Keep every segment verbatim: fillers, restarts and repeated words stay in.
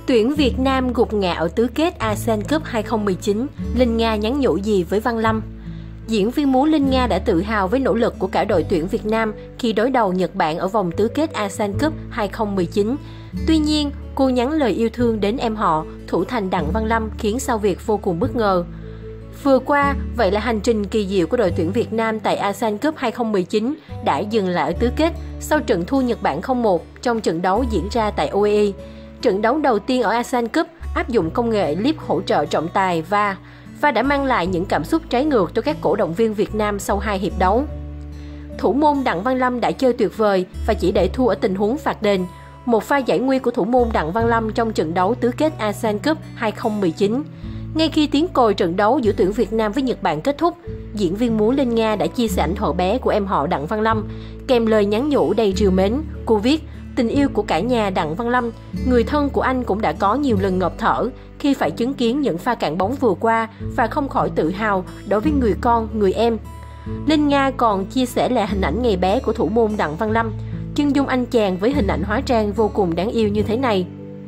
Tuyển Việt Nam gục ngã ở tứ kết a sê an Cup hai không một chín, Linh Nga nhắn nhủ gì với Văn Lâm? Diễn viên múa Linh Nga đã tự hào với nỗ lực của cả đội tuyển Việt Nam khi đối đầu Nhật Bản ở vòng tứ kết a sê an Cup hai không một chín. Tuy nhiên, cô nhắn lời yêu thương đến em họ, thủ thành Đặng Văn Lâm khiến Sao Việt vô cùng bất ngờ. Vừa qua, vậy là hành trình kỳ diệu của đội tuyển Việt Nam tại a sê an Cup hai không một chín đã dừng lại ở tứ kết sau trận thua Nhật Bản không một trong trận đấu diễn ra tại u a e. Trận đấu đầu tiên ở a sê an Cup áp dụng công nghệ clip hỗ trợ trọng tài vê a rờ và đã mang lại những cảm xúc trái ngược cho các cổ động viên Việt Nam sau hai hiệp đấu. Thủ môn Đặng Văn Lâm đã chơi tuyệt vời và chỉ để thua ở tình huống phạt đền. Một pha giải nguy của thủ môn Đặng Văn Lâm trong trận đấu tứ kết a sê an Cup hai không một chín. Ngay khi tiếng còi trận đấu giữa tuyển Việt Nam với Nhật Bản kết thúc, diễn viên múa Linh Nga đã chia sẻ ảnh thuở bé của em họ Đặng Văn Lâm, kèm lời nhắn nhủ đầy trìu mến. Cô viết: tình yêu của cả nhà Đặng Văn Lâm, người thân của anh cũng đã có nhiều lần ngộp thở khi phải chứng kiến những pha cản bóng vừa qua và không khỏi tự hào đối với người con, người em. Linh Nga còn chia sẻ lại hình ảnh ngày bé của thủ môn Đặng Văn Lâm, chân dung anh chàng với hình ảnh hóa trang vô cùng đáng yêu như thế này.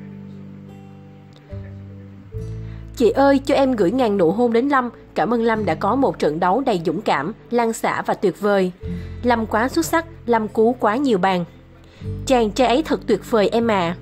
Chị ơi, cho em gửi ngàn nụ hôn đến Lâm. Cảm ơn Lâm đã có một trận đấu đầy dũng cảm, lăn xả và tuyệt vời. Lâm quá xuất sắc, Lâm cứu quá nhiều bàn. Chàng trai ấy thật tuyệt vời em à.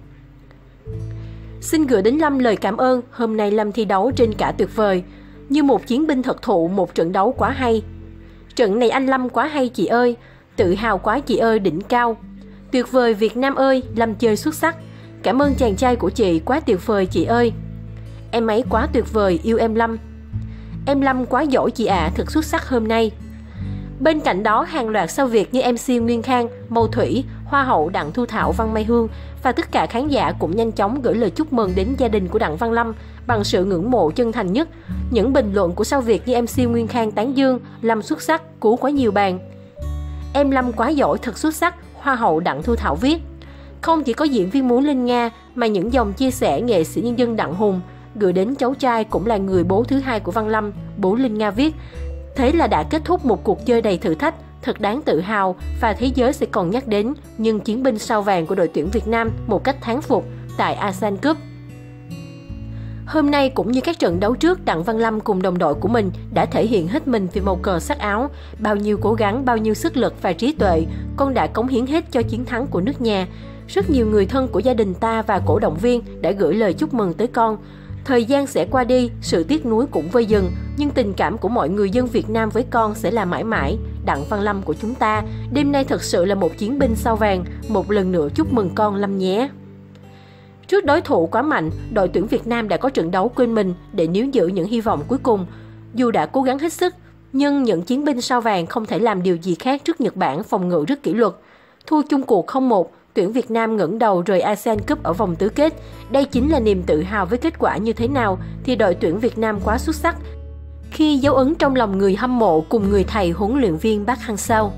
Xin gửi đến Lâm lời cảm ơn, hôm nay Lâm thi đấu trên cả tuyệt vời. Như một chiến binh thật thụ, một trận đấu quá hay. Trận này anh Lâm quá hay chị ơi, tự hào quá chị ơi, đỉnh cao. Tuyệt vời Việt Nam ơi, Lâm chơi xuất sắc. Cảm ơn chàng trai của chị, quá tuyệt vời chị ơi. Em ấy quá tuyệt vời, yêu em Lâm. Em Lâm quá giỏi chị ạ, à, thật xuất sắc hôm nay. Bên cạnh đó, hàng loạt sao Việt như em xê Nguyên Khang, Mâu Thủy, Hoa hậu Đặng Thu Thảo, Văn Mai Hương và tất cả khán giả cũng nhanh chóng gửi lời chúc mừng đến gia đình của Đặng Văn Lâm bằng sự ngưỡng mộ chân thành nhất. Những bình luận của sao Việt như em xê Nguyên Khang tán dương: Lâm xuất sắc, cứu quá nhiều bàn. Em Lâm quá giỏi, thật xuất sắc, Hoa hậu Đặng Thu Thảo viết. Không chỉ có diễn viên múa Linh Nga mà những dòng chia sẻ nghệ sĩ nhân dân Đặng Hùng gửi đến cháu trai cũng là người bố thứ hai của Văn Lâm, bố Linh Nga viết: thế là đã kết thúc một cuộc chơi đầy thử thách, thật đáng tự hào và thế giới sẽ còn nhắc đến những chiến binh sao vàng của đội tuyển Việt Nam một cách thán phục tại a sê an Cup. Hôm nay cũng như các trận đấu trước, Đặng Văn Lâm cùng đồng đội của mình đã thể hiện hết mình vì màu cờ sắc áo. Bao nhiêu cố gắng, bao nhiêu sức lực và trí tuệ, con đã cống hiến hết cho chiến thắng của nước nhà. Rất nhiều người thân của gia đình ta và cổ động viên đã gửi lời chúc mừng tới con. Thời gian sẽ qua đi, sự tiếc nuối cũng vơi dần, nhưng tình cảm của mọi người dân Việt Nam với con sẽ là mãi mãi. Đặng Văn Lâm của chúng ta, đêm nay thật sự là một chiến binh sao vàng, một lần nữa chúc mừng con Lâm nhé. Trước đối thủ quá mạnh, đội tuyển Việt Nam đã có trận đấu quên mình để níu giữ những hy vọng cuối cùng. Dù đã cố gắng hết sức, nhưng những chiến binh sao vàng không thể làm điều gì khác trước Nhật Bản phòng ngự rất kỷ luật. Thua chung cuộc không một, tuyển Việt Nam ngẩng đầu rời a sê an Cup ở vòng tứ kết. Đây chính là niềm tự hào với kết quả như thế nào thì đội tuyển Việt Nam quá xuất sắc khi dấu ấn trong lòng người hâm mộ cùng người thầy huấn luyện viên Park Hang-seo.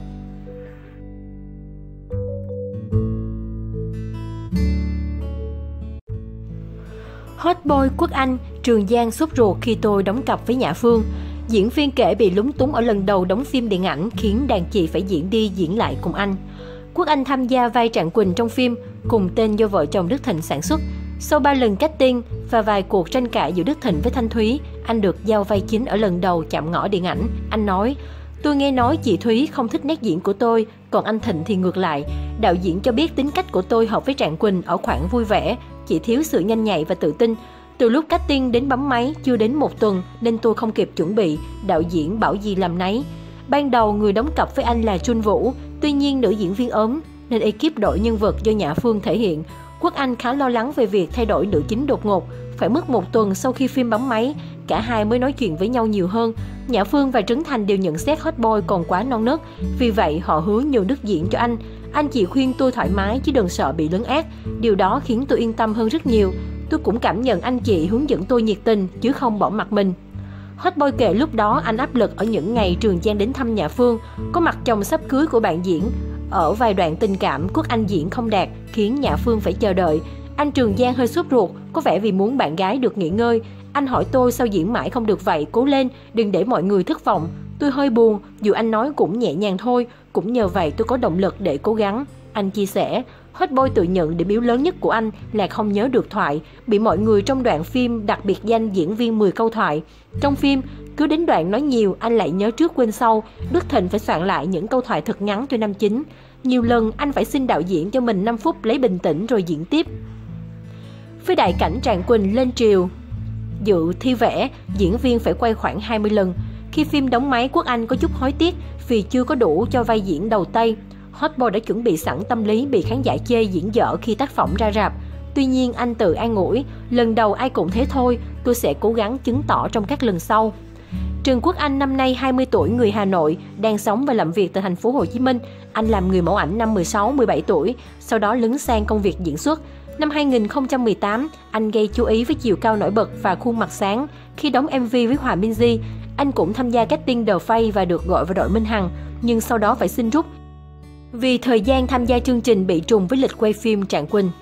Hot boy quốc Anh, Trường Giang sốt ruột khi tôi đóng cặp với Nhã Phương. Diễn viên kể bị lúng túng ở lần đầu đóng phim điện ảnh khiến đàn chị phải diễn đi diễn lại cùng anh. Quốc Anh tham gia vai Trạng Quỳnh trong phim cùng tên do vợ chồng Đức Thịnh sản xuất. Sau ba lần casting và vài cuộc tranh cãi giữa Đức Thịnh với Thanh Thúy, anh được giao vai chính ở lần đầu chạm ngõ điện ảnh. Anh nói: tôi nghe nói chị Thúy không thích nét diễn của tôi, còn anh Thịnh thì ngược lại. Đạo diễn cho biết tính cách của tôi hợp với Trạng Quỳnh ở khoảng vui vẻ, chỉ thiếu sự nhanh nhạy và tự tin. Từ lúc casting đến bấm máy chưa đến một tuần nên tôi không kịp chuẩn bị, đạo diễn bảo gì làm nấy. Ban đầu người đóng cặp với anh là Trun Vũ, tuy nhiên nữ diễn viên ốm nên ekip đổi nhân vật do Nhã Phương thể hiện. Quốc Anh khá lo lắng về việc thay đổi nữ chính đột ngột. Phải mất một tuần sau khi phim bấm máy, cả hai mới nói chuyện với nhau nhiều hơn. Nhã Phương và Trấn Thành đều nhận xét hot boy còn quá non nớt, vì vậy họ hứa nhiều nước diễn cho anh. Anh chỉ khuyên tôi thoải mái chứ đừng sợ bị lấn át. Điều đó khiến tôi yên tâm hơn rất nhiều. Tôi cũng cảm nhận anh chị hướng dẫn tôi nhiệt tình chứ không bỏ mặc mình. Hot boy kể lúc đó anh áp lực ở những ngày Trường Giang đến thăm Nhã Phương, có mặt chồng sắp cưới của bạn diễn. Ở vài đoạn tình cảm, Quốc Anh diễn không đạt, khiến Nhã Phương phải chờ đợi. Anh Trường Giang hơi sốt ruột, có vẻ vì muốn bạn gái được nghỉ ngơi. Anh hỏi tôi sao diễn mãi không được vậy, cố lên, đừng để mọi người thất vọng. Tôi hơi buồn, dù anh nói cũng nhẹ nhàng thôi, cũng nhờ vậy tôi có động lực để cố gắng. Anh chia sẻ, Hot Boy tự nhận điểm yếu lớn nhất của anh là không nhớ được thoại, bị mọi người trong đoạn phim đặt biệt danh diễn viên mười câu thoại. Trong phim, cứ đến đoạn nói nhiều, anh lại nhớ trước quên sau, Đức Thịnh phải soạn lại những câu thoại thật ngắn cho nam chính. Nhiều lần anh phải xin đạo diễn cho mình năm phút lấy bình tĩnh rồi diễn tiếp. Với đại cảnh Tràng Quỳnh lên triều dự thi vẽ, diễn viên phải quay khoảng hai mươi lần. Khi phim đóng máy, Quốc Anh có chút hối tiếc vì chưa có đủ cho vai diễn đầu tay. Hot Boy đã chuẩn bị sẵn tâm lý bị khán giả chê diễn dở khi tác phẩm ra rạp. Tuy nhiên anh tự an ủi, lần đầu ai cũng thế thôi, tôi sẽ cố gắng chứng tỏ trong các lần sau. Trần Quốc Anh năm nay hai mươi tuổi, người Hà Nội, đang sống và làm việc tại thành phố Hồ Chí Minh. Anh làm người mẫu ảnh năm mười sáu mười bảy tuổi, sau đó lấn sang công việc diễn xuất. Năm hai nghìn không trăm mười tám, anh gây chú ý với chiều cao nổi bật và khuôn mặt sáng. Khi đóng em vê với Hòa Minzy, anh cũng tham gia casting The Face và được gọi vào đội Minh Hằng, nhưng sau đó phải xin rút vì thời gian tham gia chương trình bị trùng với lịch quay phim Trạng Quỳnh.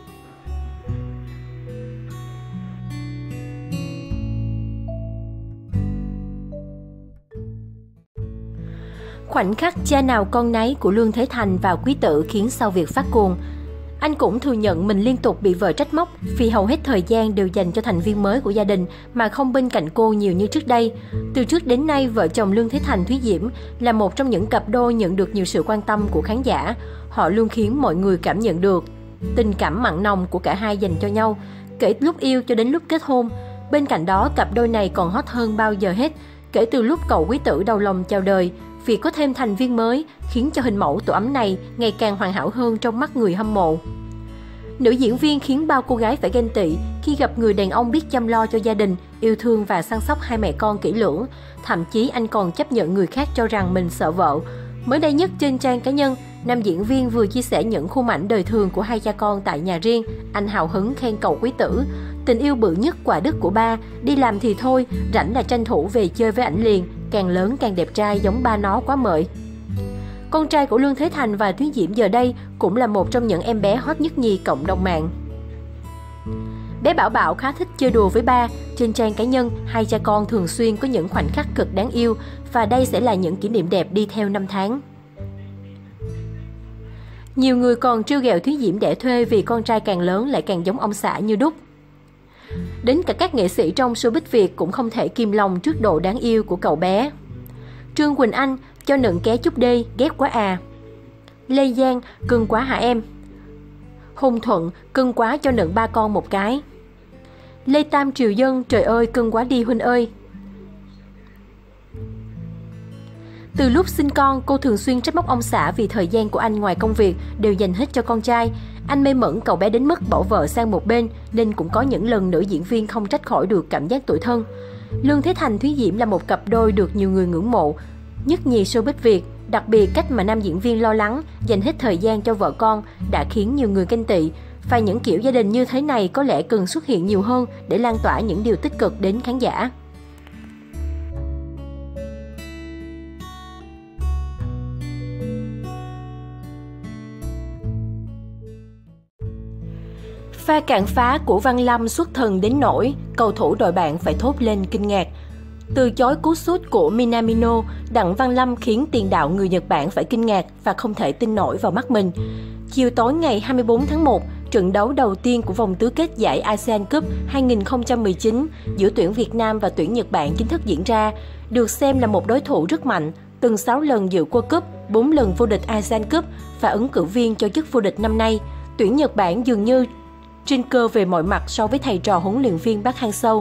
Khoảnh khắc cha nào con nấy của Lương Thế Thành và Quý Tử khiến Sao Việt phát cuồng. Anh cũng thừa nhận mình liên tục bị vợ trách móc vì hầu hết thời gian đều dành cho thành viên mới của gia đình mà không bên cạnh cô nhiều như trước đây. Từ trước đến nay, vợ chồng Lương Thế Thành Thúy Diễm là một trong những cặp đôi nhận được nhiều sự quan tâm của khán giả. Họ luôn khiến mọi người cảm nhận được tình cảm mặn nồng của cả hai dành cho nhau, kể lúc yêu cho đến lúc kết hôn. Bên cạnh đó, cặp đôi này còn hot hơn bao giờ hết kể từ lúc cậu Quý Tử đầu lòng chào đời. Vì có thêm thành viên mới khiến cho hình mẫu tổ ấm này ngày càng hoàn hảo hơn trong mắt người hâm mộ. Nữ diễn viên khiến bao cô gái phải ghen tị khi gặp người đàn ông biết chăm lo cho gia đình, yêu thương và săn sóc hai mẹ con kỹ lưỡng. Thậm chí anh còn chấp nhận người khác cho rằng mình sợ vợ. Mới đây nhất trên trang cá nhân, nam diễn viên vừa chia sẻ những khung ảnh đời thường của hai cha con tại nhà riêng. Anh hào hứng khen cậu Quý Tử: tình yêu bự nhất quả đức của ba, đi làm thì thôi, rảnh là tranh thủ về chơi với ảnh liền, càng lớn càng đẹp trai giống ba nó quá mời. Con trai của Lương Thế Thành và Thúy Diễm giờ đây cũng là một trong những em bé hot nhất nhì cộng đồng mạng. Bé Bảo Bảo khá thích chơi đùa với ba. Trên trang cá nhân, hai cha con thường xuyên có những khoảnh khắc cực đáng yêu và đây sẽ là những kỷ niệm đẹp đi theo năm tháng. Nhiều người còn trêu ghẹo Thúy Diễm đẻ thuê vì con trai càng lớn lại càng giống ông xã như đúc. Đến cả các nghệ sĩ trong showbiz Việt cũng không thể kìm lòng trước độ đáng yêu của cậu bé. Trương Quỳnh Anh: cho nựng ké chút đi, ghét quá à. Lê Giang: cưng quá hả em. Hùng Thuận: cưng quá cho nựng ba con một cái. Lê Tam Triều Dân: trời ơi cưng quá đi huynh ơi. Từ lúc sinh con, cô thường xuyên trách móc ông xã vì thời gian của anh ngoài công việc đều dành hết cho con trai. Anh mê mẩn cậu bé đến mức bỏ vợ sang một bên, nên cũng có những lần nữ diễn viên không trách khỏi được cảm giác tủi thân. Lương Thế Thành Thúy Diễm là một cặp đôi được nhiều người ngưỡng mộ nhất nhì showbiz Việt. Đặc biệt cách mà nam diễn viên lo lắng, dành hết thời gian cho vợ con đã khiến nhiều người ganh tị. Và những kiểu gia đình như thế này có lẽ cần xuất hiện nhiều hơn để lan tỏa những điều tích cực đến khán giả. Pha cản phá của Văn Lâm xuất thần đến nỗi cầu thủ đội bạn phải thốt lên kinh ngạc. Từ chối cú sút của Minamino, Đặng Văn Lâm khiến tiền đạo người Nhật Bản phải kinh ngạc và không thể tin nổi vào mắt mình. Chiều tối ngày hai mươi tư tháng một, trận đấu đầu tiên của vòng tứ kết giải ASEAN Cup hai nghìn không trăm mười chín giữa tuyển Việt Nam và tuyển Nhật Bản chính thức diễn ra. Được xem là một đối thủ rất mạnh, từng sáu lần dự World Cup, bốn lần vô địch ASEAN Cup và ứng cử viên cho chức vô địch năm nay. Tuyển Nhật Bản dường như trên cơ về mọi mặt so với thầy trò huấn luyện viên Park Hang-seo.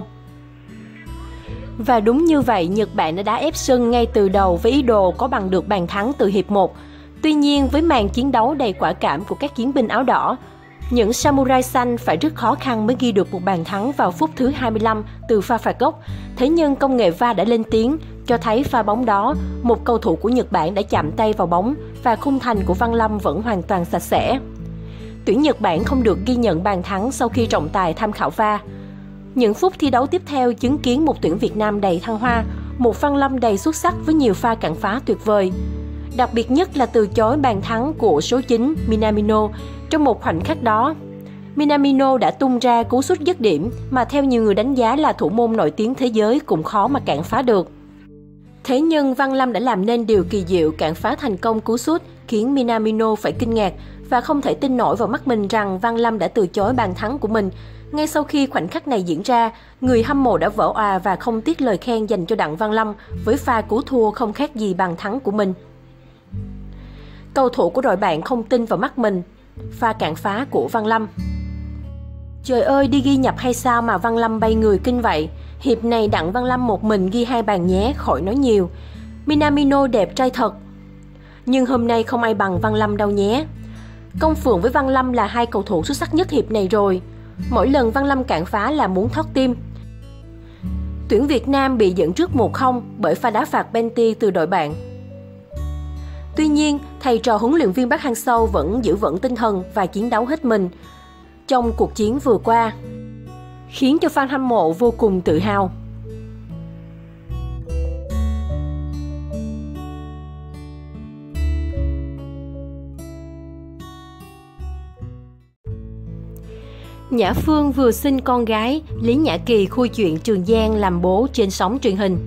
Và đúng như vậy, Nhật Bản đã đá ép sân ngay từ đầu với ý đồ có bằng được bàn thắng từ hiệp một. Tuy nhiên, với màn chiến đấu đầy quả cảm của các chiến binh áo đỏ, những Samurai xanh phải rất khó khăn mới ghi được một bàn thắng vào phút thứ hai mươi lăm từ pha phạt góc. Thế nhưng công nghệ vê a rờ đã lên tiếng, cho thấy pha bóng đó, một cầu thủ của Nhật Bản đã chạm tay vào bóng và khung thành của Văn Lâm vẫn hoàn toàn sạch sẽ. Tuyển Nhật Bản không được ghi nhận bàn thắng sau khi trọng tài tham khảo vê a rờ. Những phút thi đấu tiếp theo chứng kiến một tuyển Việt Nam đầy thăng hoa, một Văn Lâm đầy xuất sắc với nhiều pha cản phá tuyệt vời. Đặc biệt nhất là từ chối bàn thắng của số chín Minamino. Trong một khoảnh khắc đó, Minamino đã tung ra cú sút dứt điểm mà theo nhiều người đánh giá là thủ môn nổi tiếng thế giới cũng khó mà cản phá được. Thế nhưng Văn Lâm đã làm nên điều kỳ diệu cản phá thành công cú sút. khiến Minamino phải kinh ngạc và không thể tin nổi vào mắt mình rằng Văn Lâm đã từ chối bàn thắng của mình. Ngay sau khi khoảnh khắc này diễn ra, người hâm mộ đã vỡ òa và không tiếc lời khen dành cho Đặng Văn Lâm với pha cứu thua không khác gì bàn thắng của mình. Cầu thủ của đội bạn không tin vào mắt mình. Pha cản phá của Văn Lâm. Trời ơi, đi ghi nhập hay sao mà Văn Lâm bay người kinh vậy? Hiệp này Đặng Văn Lâm một mình ghi hai bàn nhé, khỏi nói nhiều. Minamino đẹp trai thật. Nhưng hôm nay không ai bằng Văn Lâm đâu nhé. Công Phượng với Văn Lâm là hai cầu thủ xuất sắc nhất hiệp này rồi. Mỗi lần Văn Lâm cản phá là muốn thoát tim. Tuyển Việt Nam bị dẫn trước một không bởi pha đá phạt penalty từ đội bạn. Tuy nhiên, thầy trò huấn luyện viên Park Hang-seo vẫn giữ vững tinh thần và chiến đấu hết mình trong cuộc chiến vừa qua, khiến cho fan hâm mộ vô cùng tự hào. Nhã Phương vừa sinh con gái, Lý Nhã Kỳ khui chuyện Trường Giang làm bố trên sóng truyền hình.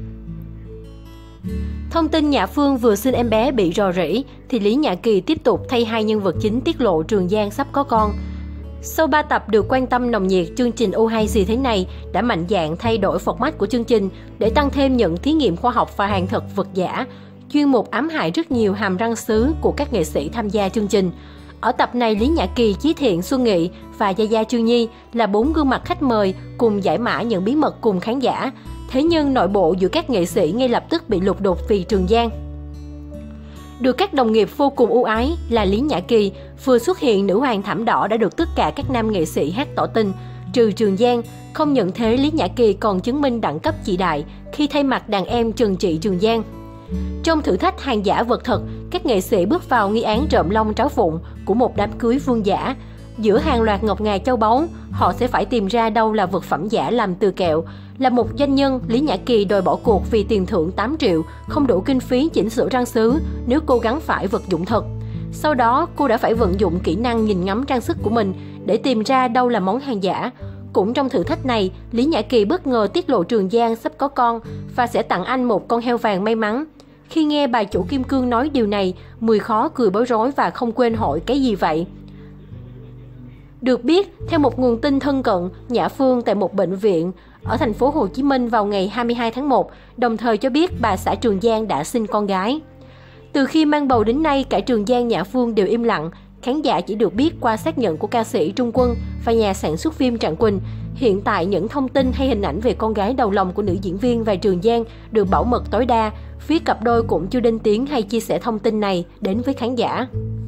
Thông tin Nhã Phương vừa sinh em bé bị rò rỉ, thì Lý Nhã Kỳ tiếp tục thay hai nhân vật chính tiết lộ Trường Giang sắp có con. Sau ba tập được quan tâm nồng nhiệt, chương trình Oh Hay Gì Thế Này đã mạnh dạn thay đổi format của chương trình để tăng thêm những thí nghiệm khoa học và hàng thật vật giả, chuyên mục ám hại rất nhiều hàm răng sứ của các nghệ sĩ tham gia chương trình. Ở tập này, Lý Nhã Kỳ, Chí Thiện, Xuân Nghị và Gia Gia Trương Nhi là bốn gương mặt khách mời cùng giải mã những bí mật cùng khán giả. Thế nhưng nội bộ giữa các nghệ sĩ ngay lập tức bị lục đục vì Trường Giang. Được các đồng nghiệp vô cùng ưu ái là Lý Nhã Kỳ, vừa xuất hiện nữ hoàng thảm đỏ đã được tất cả các nam nghệ sĩ hát tỏ tình, trừ Trường Giang. Không những thế, Lý Nhã Kỳ còn chứng minh đẳng cấp chị đại khi thay mặt đàn em trừng trị Trường Giang. Trong thử thách hàng giả vật thật, các nghệ sĩ bước vào nghi án trộm long tráo phụng của một đám cưới vương giả. Giữa hàng loạt ngọc ngà châu báu, họ sẽ phải tìm ra đâu là vật phẩm giả làm từ kẹo. Là một doanh nhân, Lý Nhã Kỳ đòi bỏ cuộc vì tiền thưởng tám triệu, không đủ kinh phí chỉnh sửa răng sứ nếu cô gắng phải vật dụng thật. Sau đó, cô đã phải vận dụng kỹ năng nhìn ngắm trang sức của mình để tìm ra đâu là món hàng giả. Cũng trong thử thách này, Lý Nhã Kỳ bất ngờ tiết lộ Trường Giang sắp có con và sẽ tặng anh một con heo vàng may mắn. Khi nghe bà chủ kim cương nói điều này, Mười Khó cười bối rối và không quên hỏi cái gì vậy. Được biết, theo một nguồn tin thân cận, Nhã Phương tại một bệnh viện ở thành phố Hồ Chí Minh vào ngày hai mươi hai tháng một, đồng thời cho biết bà xã Trường Giang đã sinh con gái. Từ khi mang bầu đến nay, cả Trường Giang, Nhã Phương đều im lặng. Khán giả chỉ được biết qua xác nhận của ca sĩ Trung Quân và nhà sản xuất phim Trạng Quỳnh. Hiện tại, những thông tin hay hình ảnh về con gái đầu lòng của nữ diễn viên và Trường Giang được bảo mật tối đa. Phía cặp đôi cũng chưa lên tiếng hay chia sẻ thông tin này đến với khán giả.